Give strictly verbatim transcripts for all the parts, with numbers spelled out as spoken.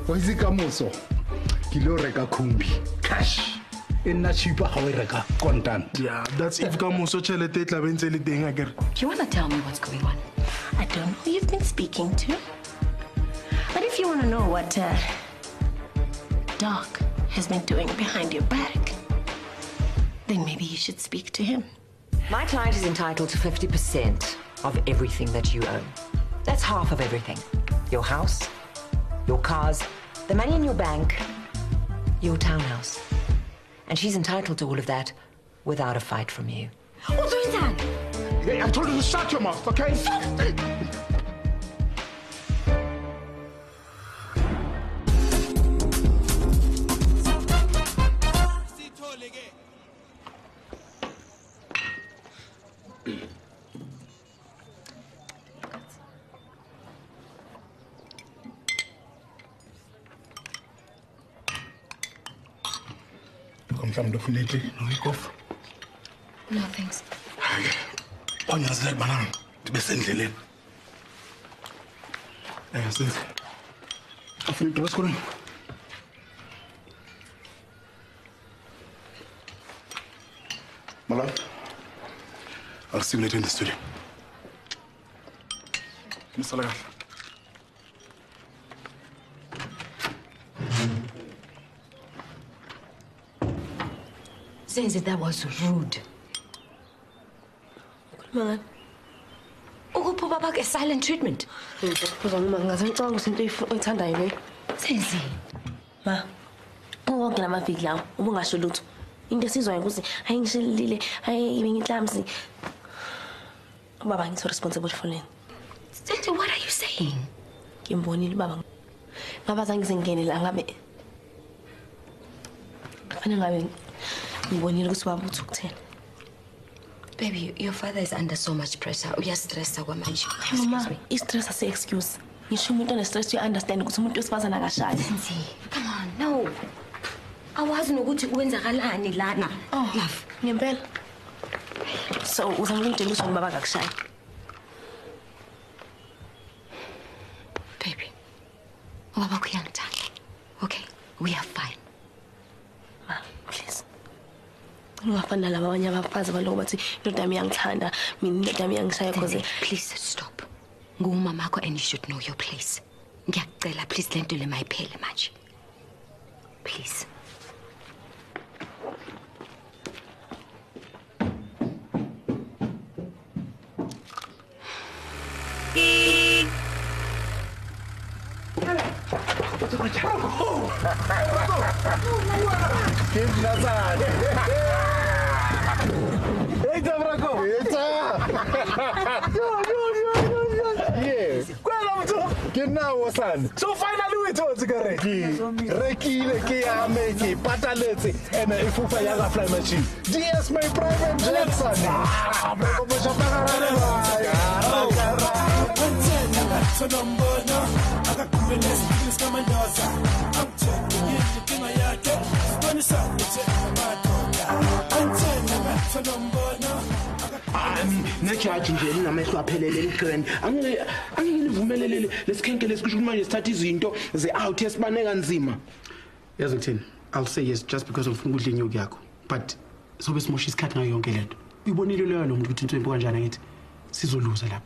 Oizi kamoso. Kilo reka kumbi. Cash. Inna cheaper how we reka content. Yeah, that's if kamoso chelete tla bentse le teng akere. Do you want to tell me what's going on? I don't know who you've been speaking to. But if you want to know what uh, Doc has been doing behind your back, then maybe you should speak to him. My client is entitled to fifty percent of everything that you own. That's half of everything. Your house, your cars, the money in your bank, your townhouse. And she's entitled to all of that without a fight from you. What's doing that? Hey, I told you to shut your mouth, okay? Come definitely no week off. No thanks. On your side, banana. To be sent to Lynn. Yes, yes. I feel what's going on. My love, I'll see you later in the studio. Mister Lagal. Sense that was rude. Mama. Ukupha baba ke silent treatment. Sense. Ma. Wonke lamaviki lawo ubungasho lutho. Into esizwa ukuthi ayingishilile, ayibengihlamsi. Baba ngitho responsible for leni. Sense, what are you saying? Ngimbonile baba. Ngaba zange ngizengene la ngabe. Kufanele ngabe ngibonile ukuthi baba uthi ukuthena. Baby, your father is under so much pressure. Uyastressa kwamanje. Mama, i-stress ase excuse. Ngisho umuntu one-stress you understand ukuthi umuntu wesifazana akashayi. Sensi, come on, no. Awazi nokuthi kwenzakalani lana. Oh, love. Ngempela. So, uzama ukungitshela ukuthi baba akakushayi. Baby. Baba kuyangithanda. Okay, we are fine. Ma, please. Ungafana laba abanye abafazi baloko bathi indoda yami iyangithanda, mina indoda yami iyangishaya cause please stop. Ngumama wakho and you should know your place. Ngiyacela please lento le mayiphele manje. Please. So finally we told to get Reki. Reki, Reki, I make it. Patalete, and if you fly a fly machine. D S my private jet, son. I mean, Niki nje nginamehlo aphelele ligrand. Angeke anginivumelelele lesikhenke lesikusho manje sithatha izinto ze out esibane kanzima. Yazi ukuthini? I'll say yes just because ufuna ukudla inyuki yakho. But sobe simosha isikhathi ngayo yonke lento. Uyibonile leyo lo muntu ukuthi into empo kanjani ngithi sizoluza lapha.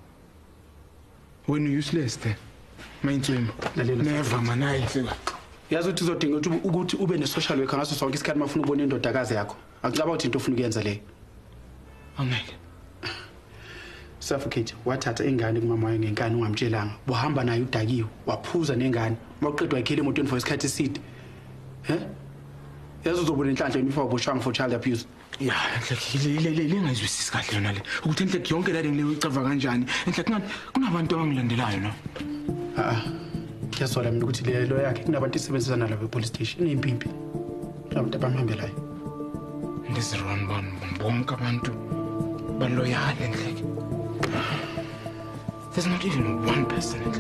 When you useless there. Mainstream. Never man I. Yazi ukuthi uzodinga ukuthi ube ne social worker ngaso sonke isikhathi mafuna ubona indodakazi yakho. Akucaba ukuthi into ofuna ukuyenza leyo. Angeke. Suffocate wathatha ingane kumama wayo ngenkani ungamtshelanga. Wahamba nayo udakiwe, waphuza nengane. Mawuqedwa ikhele emotweni for isikhathi eside. He? Yazi uzobona inhlanhla yini for bushwang for child abuse. Yeah, enhle le le lengayizwisisi kahle yona le. Ukuthi enhle yonke la ngile uyicava kanjani? Enhle kungathi kunabantu abangilandelayo no. Ah. Kuyazwala mina ukuthi le lo yakhe kunabantu isebenzisana lapha epolice station iyimpimpi. Kunabantu abamhambelayo. This is wrong one bonke abantu baloyal enhle. There's not even one person enhle.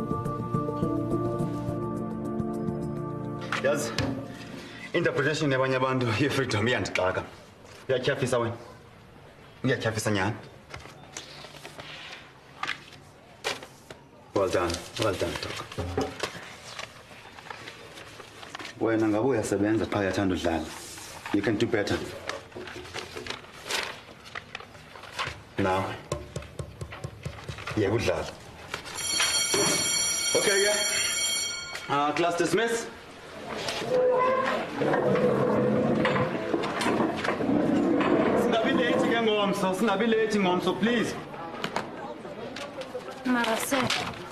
Yazi interpretation yabanye abantu ye-freedom iyandixaka. Uyatyhafisa wena? Uyatyhafisa nyani? Well done, well done, Toko. Wena ngabe uyasebenza phaya yathanda udlala. You can do better. Now. Yeah, good lad. Okay, yeah. Uh, class dismiss. Singabi late ke ngomso, singabi late ngomso, please. Mara sir.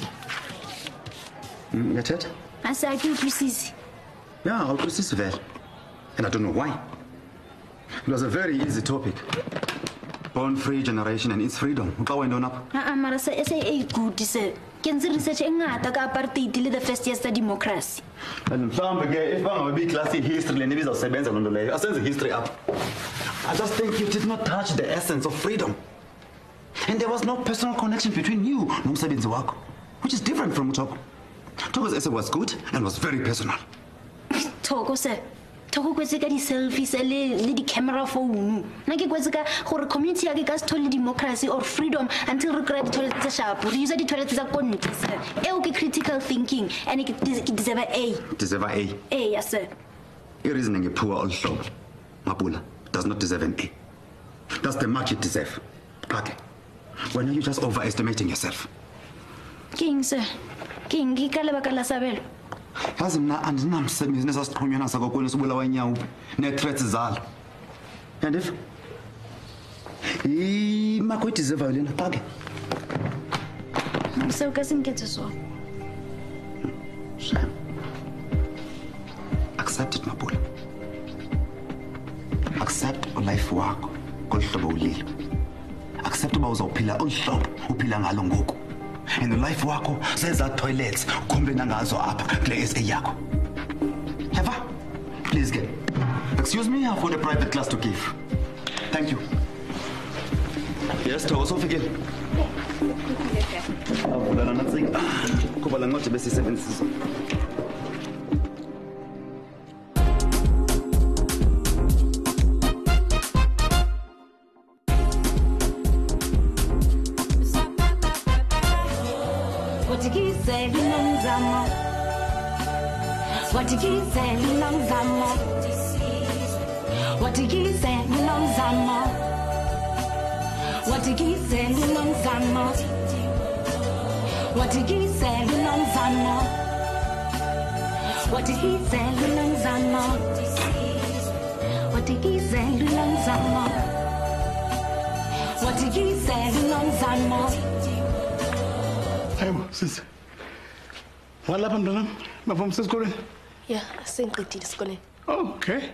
Mm, that's it? I said I think you see. Yeah, I'll persist there. And I don't know why. It was a very easy topic. Born free generation and its freedom. Ah, Mara sir, S A A good sir. Can the research engata ka apartheid le the first years of democracy? And mhlawumbe ke if bangabe class history leni bizosebenza lonto leyo. Asenze history up. I just think you did not touch the essence of freedom. And there was no personal connection between you nomsebenzi wakho, which is different from Toko. Toko's essay was good and was very personal. Toko sir. Toko kwetse ka di selfies le le di camera phone. Na ke kwetse ka gore community ya ke ka se thole democracy or freedom until re kry di toilet tsa sharp. Re use di toilet tsa kontle sir. E o ke critical thinking and it deserve A. Deserve A. A, yes sir. Your reasoning is poor also. Mapula does not deserve an A. Does the market deserve? Okay. When are you just overestimating yourself? King sir. King ke ka lebaka la sabelo. Yazi mna andinamsebenzi nesasiqhunyana sakokweni sibulawa inyawo ne-threats zalo. And if imakho ideserve lena qake. Mse ka sinketse so. Shame. Accept it, Mapula. Accept life wakho kolhlobo ulilo. Accept uba uzawuphila olhlobo uphila ngalo ngoku. And the life wakho says that toilets complain ngazo apha kule S A yakho. Have please get. Excuse me, I've got a private class to give. Thank you. Yes, Togo sofike. Avulana natsinga. Kuba la ngoje bese sebenzisa. What did he say? What did he say? What did he say? What did he say? What did he say? What did he say? What did he say? What did he say? Hey, sis. What happened to them? My mom says going. Yeah, I think it is going. Oh, okay.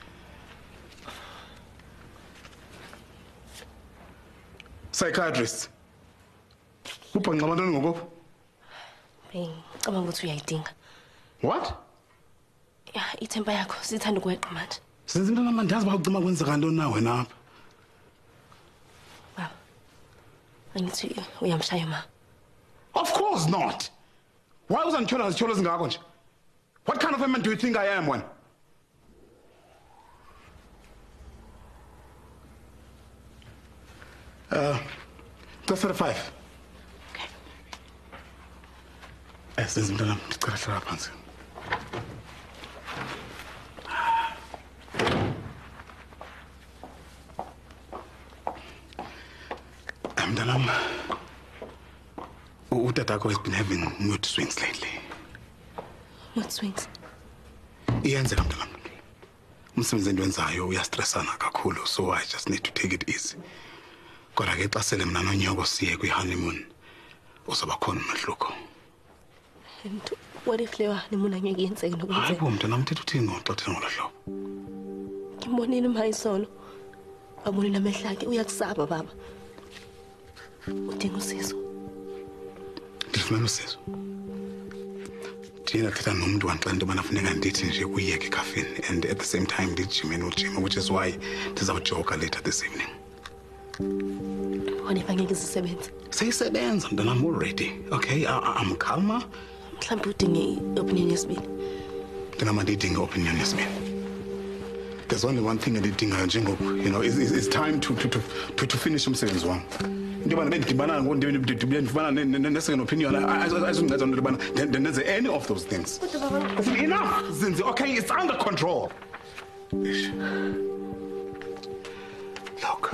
Psychiatrist. Who pang naman doon ngoko? Bing, kamang gusto uyayidinga. What? Yeah, ithemba yakho sithanda ukweqa manje. Since into naman ndazi ba ucima kwenzeka ntoni na wena apha. Baba. Angithi uyamshaya ma. Of course not. Why was Anchola as Cholas Ngakon? What kind of a man do you think I am when? Uh, go for the five. Okay. Yes, there's no hands. I'm done. Utatako has been having mood swings lately. Mood swings? Iyenzeka mntana. Umsebenzi endiwenzayo uyastressana kakhulu, so I just need to take it easy. Kodwa ke xa sele mna nonyoko siye kwi-honeymoon uzoba khona umahluko. And what if leyo honeymoon angeke yenzeke nokwenzeka? Hayi bo mntana, mthetha uthini ngoxa uthetha ngolo hlobo? Ngimbonile uMayisono. Babonile amehlo akhe uyakusaba baba. Udinga usizo. Ndifumana usizo. Thina thetha nomuntu wanxa into bana funeka ndithi nje kuyeke ekhafeni and at the same time ndijime nojima, which is why ndizawujoka later this evening. What if angeke zisebenze? Seyisebenza mntana, I'm already. Okay, I, I'm calmer. Mhlawumbe udinge i-opinion yesibili. Ndinama ndiyidinga i-opinion yesibili. There's only one thing endiyidingayo njengoku, you know, it's, it's time to, to, to, to, to finish umsebenzi wam. Into bana bendibana ngondibana nesecond opinion. I don't know then there's any of those things. Enough, Zinzi. Okay, it's under control. Look,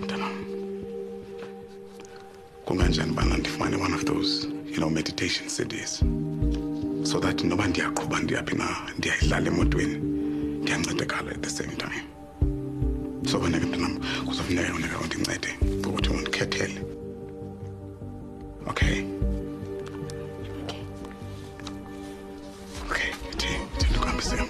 kunganjani bana ndifumane one of those, you know, meditation C Ds, so that noba ndiyaqhuba ndiyaphi na ndiyayidlala emotweni ndiyancedakala at the same time. So wena ke mntanam kuzofuneka uneka undincede ukuthi undikhethele. Okay. Okay, team, team, look, I'm missing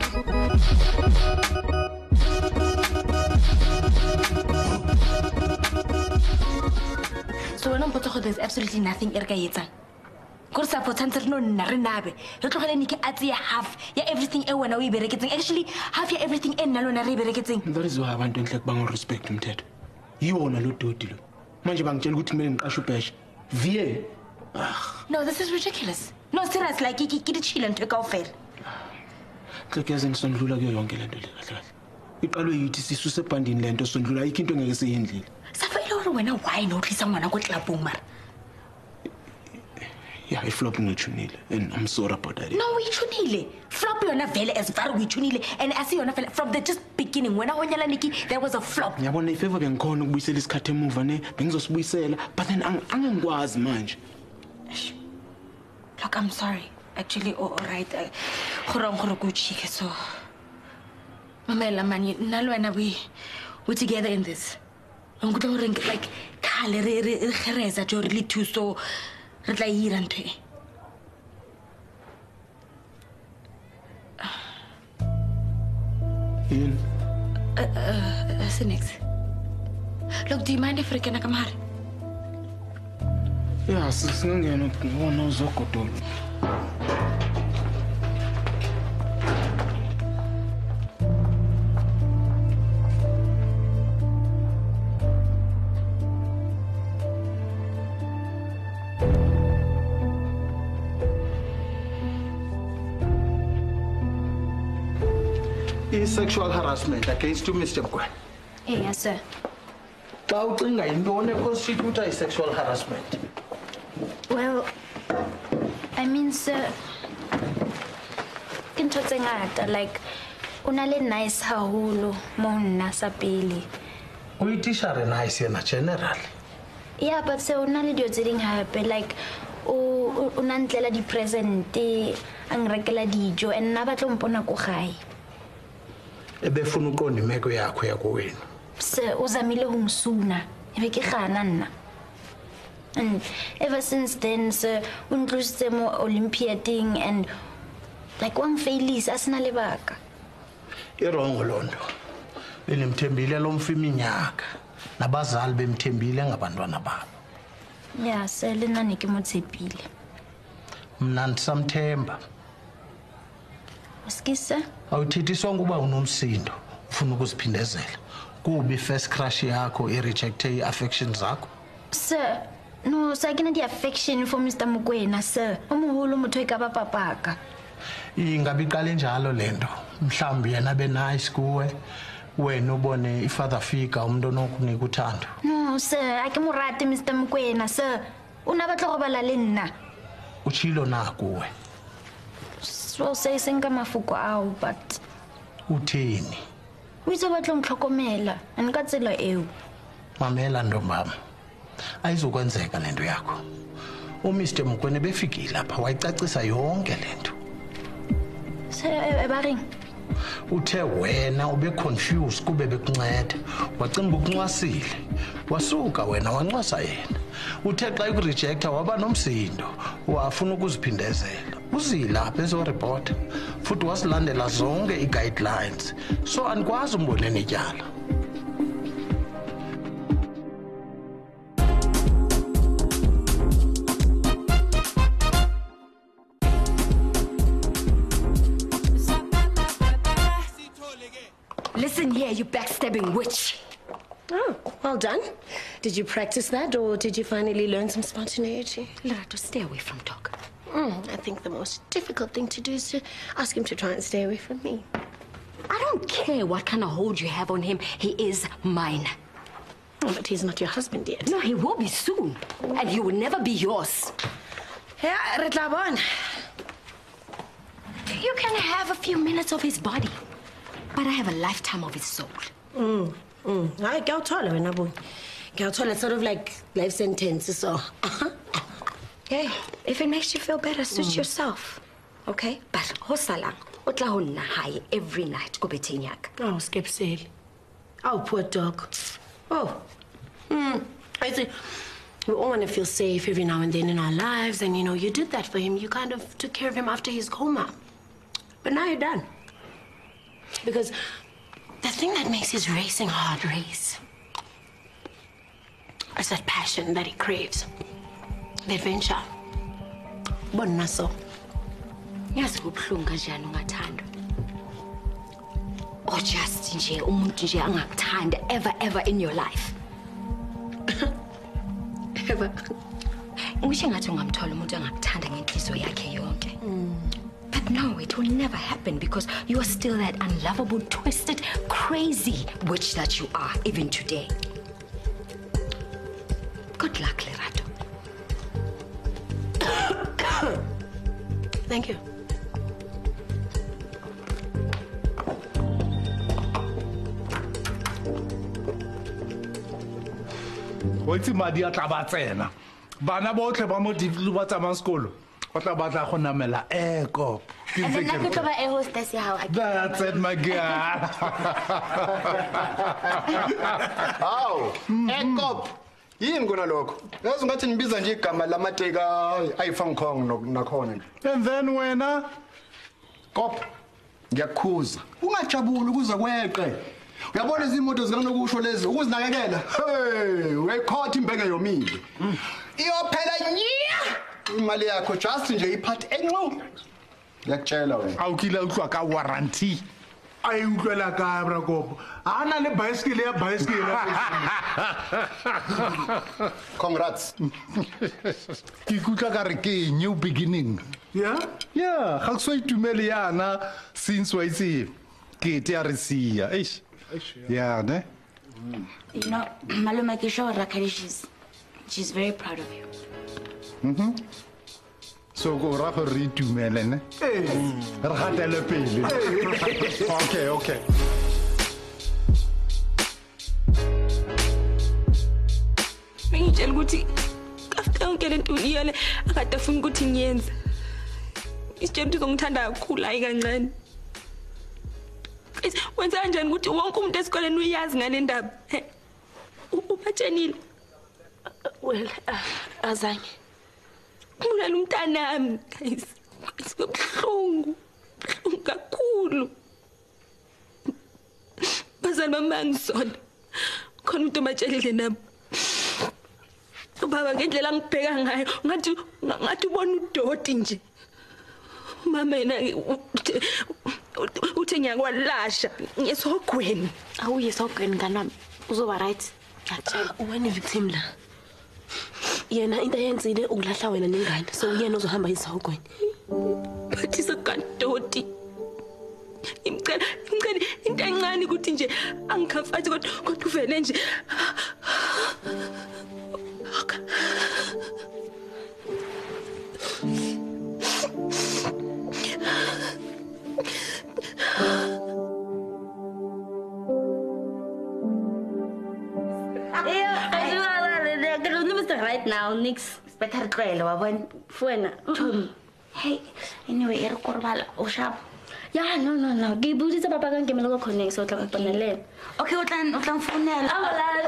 So when I'm put there's absolutely nothing erga yetsa. Course I potential no narinabe. Re tlogele Niki atsi half ya everything e wena o ibereketseng. Actually half ya everything e nna lona re ibereketseng. That is why abantu enhle kubanga respect umthetho. Yiwona lo dodi lo. Manje bangitshela ukuthi kumele ngiqashe ubhesha. V A. No, this is ridiculous. No, serious, like ke ke chill and take off it. Xekeze ngisondlula kuyo yonke lento le kahle kahle. Iqalwe yithi sisuse ebhandini lento sondlula ayikho into engeke siyendlile. Safayile hore wena why no tlisa ngwana go tlapong mara. Yeah, I flop ngitshunile and I'm sorry about that. No, we chunile. Flop yona vele as far we chunile and I see yona vele from the just beginning when I wonyala Niki there was a flop. Ngiyabona if ever bengikhona ukubuyisela isikhathi emuva ne bengizosibuyisela but then angengikwazi manje. Look, I'm sorry. Actually, all right. Khorong khoro go chike so. Mamela man, nalo wena we we together in this. Ngutlo ring like khale re re khereza jo really too so re tla ira ntwe. In Uh uh Sinex. Look, do you mind if we can come here? yeah, singangena ngona uzogodola. Is sexual harassment against you, Mister Mkwe? Yes, sir. Xa ucinga yintoni econstitute is sexual harassment? Well, I mean, sir, into tse ngata like una le nice haholo mo nna sa pele. O itishare nice yena general. Yeah, but sir, una le dio tse ding hape like o una ntlela di present ang rekela dijo and nna ba tlo mpona ko gae. Ebefuna uqonda imeko yakho yakowenu. Sir, uzamile ho msuna. Ebe ke gana nna. And ever since then, sir, untlositse mo Olympia thing and like one failures asina lebaka. Irongo londo. Benimthembile lo mfi iminyaka. Nabazali bemthembile ngabantwana babo. Yeah, sir, lena Niki motshepile. Mna ndisamthemba. Skisa? Awuthethiswa ngoba unomsindo, ufuna ukuziphindezela. Kubi first crush yakho i-rejecte i-affections zakho. Sir, no, sa ke na di affection for Mister Mokwena, sir. Umuholo motho e ka ba papaka. Ingabe iqale njalo lento. Mhlambi yena be nice kuwe. Wena ubone ifather figure umuntu onokunika uthando. No, sir, ake mo rate Mister Mokwena, sir. Una batla go bala le nna. Uchilo na kuwe. So say senga mafuko ao but uthini? Uyizo batla ngihlokomela anika tsela eo. Mamela ndombami. Ayizokwenzeka lento yakho. uMister Mokwena befikile lapha wayicacisa yonke lento. Sir, ebaring. Uthe wena ube confused kube bekunceda. Wacimba ukunxwasile. Wasuka wena wanxwasa yena. Uthe xa ukurejecta waba nomsindo. Wafuna ukuziphindezela. Uzilapha ezo report. Futhi wasilandela zonke i-guidelines. So anikwazi umbone netyala. Listen here, you backstabbing witch. Oh, well done. Did you practice that or did you finally learn some spontaneity? Lerato, stay away from Doc. Mm, I think the most difficult thing to do is to ask him to try and stay away from me. I don't care what kind of hold you have on him. He is mine. Oh, but he's not your husband yet. No, he will be soon. And he will never be yours. Yeah, Retlabon. You can have a few minutes of his body, but I have a lifetime of his soul. Mm, mm. I can't tell you, Nabu. Can't tell. It's sort of like life sentence, so. Uh-huh. Hey, if it makes you feel better, suit mm. yourself. Okay? But hosalang, otla honna hai every night go betinyak. Oh, skip sail. Oh, poor dog. Oh. Hmm. I see. We all want to feel safe every now and then in our lives, and you know, you did that for him. You kind of took care of him after his coma. But now you're done. Because the thing that makes his racing heart race is that passion that he craves. The adventure. Bona so. Yazi kubuhlungu kanjani ungathandwa. Or just nje umuntu nje angakuthanda ever ever in your life. Ever. Ngisho ngathi ungamthola umuntu angakuthanda ngenhliziyo yakhe yonke. But no, it will never happen because you are still that unlovable, twisted, crazy witch that you are even today. Good luck, Lerato. Thank you. What's madi a tla ba tsena. Bana botlhe ba mo divlu ba tsamang sekolo. Ba tla batla go namela eko. And then I could a hostess how I That's it, my girl. Hawu, ekop. Yini kona lokho? Yazi ngathi nibiza nje igama lamateka ayiFang Kong nakhona. And then wena Kop. Ngiyakhuza. Ungajabuli ukuze kweqe. Uyabona izimoto zikanokusho lezi ukuzinakekela. Hey, uyayikhotha imbeke yomile. Iyophela nya. Imali yakho just nje iphathi enqo. Ngiyakutshela wena. Awukila uhlwa ka warranty. Ayi utlwela ka bra kopo. Ana le bicycle ya bicycle. Congrats. Ke kutla ka re ke new beginning. Yeah? Yeah, ga so itumele yana since wa itse ke te a re sia. Eish. Yeah, ne? You know, Maluma Kisho Rakari, she's she's very proud of you. Mhm. So go ra go re itumele ne? Eh. Re gatele pele. Okay, okay. Ngitshela ukuthi after yonke lento iyale akadafuna ukuthi ngiyenze. Isitshela ukuthi uzongithanda kakhulu hayi kancane. Wenza kanjani ukuthi wonke umuntu esikoleni uyazi ngale ndaba? Ubatshenile. Well, azange. Kumula umntanami, guys. Isibuhlungu. Buhlungu kakhulu. Bazali bami ngisona. Khona umuntu obatshelile nabo. Ubaba ngendlela angibheka ngayo, ngathi ngathi ubona udoti nje. Mama yena uthe ngiyakwalasha ngesogweni. Awuye sogweni kanami. Uzoba right. Ngiyatshela. Wena victim la. Yena into ayenzile ukulahla wena nengane. So uyena ozohamba isogweni. Bathi sekantoti. Imcela, imcela into encane ukuthi nje angikhafathi kodwa kodwa uvele nje. Right now, Nix, better trail, wabon, fuena, Tommy. Hey, anyway, you're Corbala, or sharp. Yeah, no, no, no. Give Buddha Papa and give me a little connect, so I'm going to Okay, what then, what then, phone?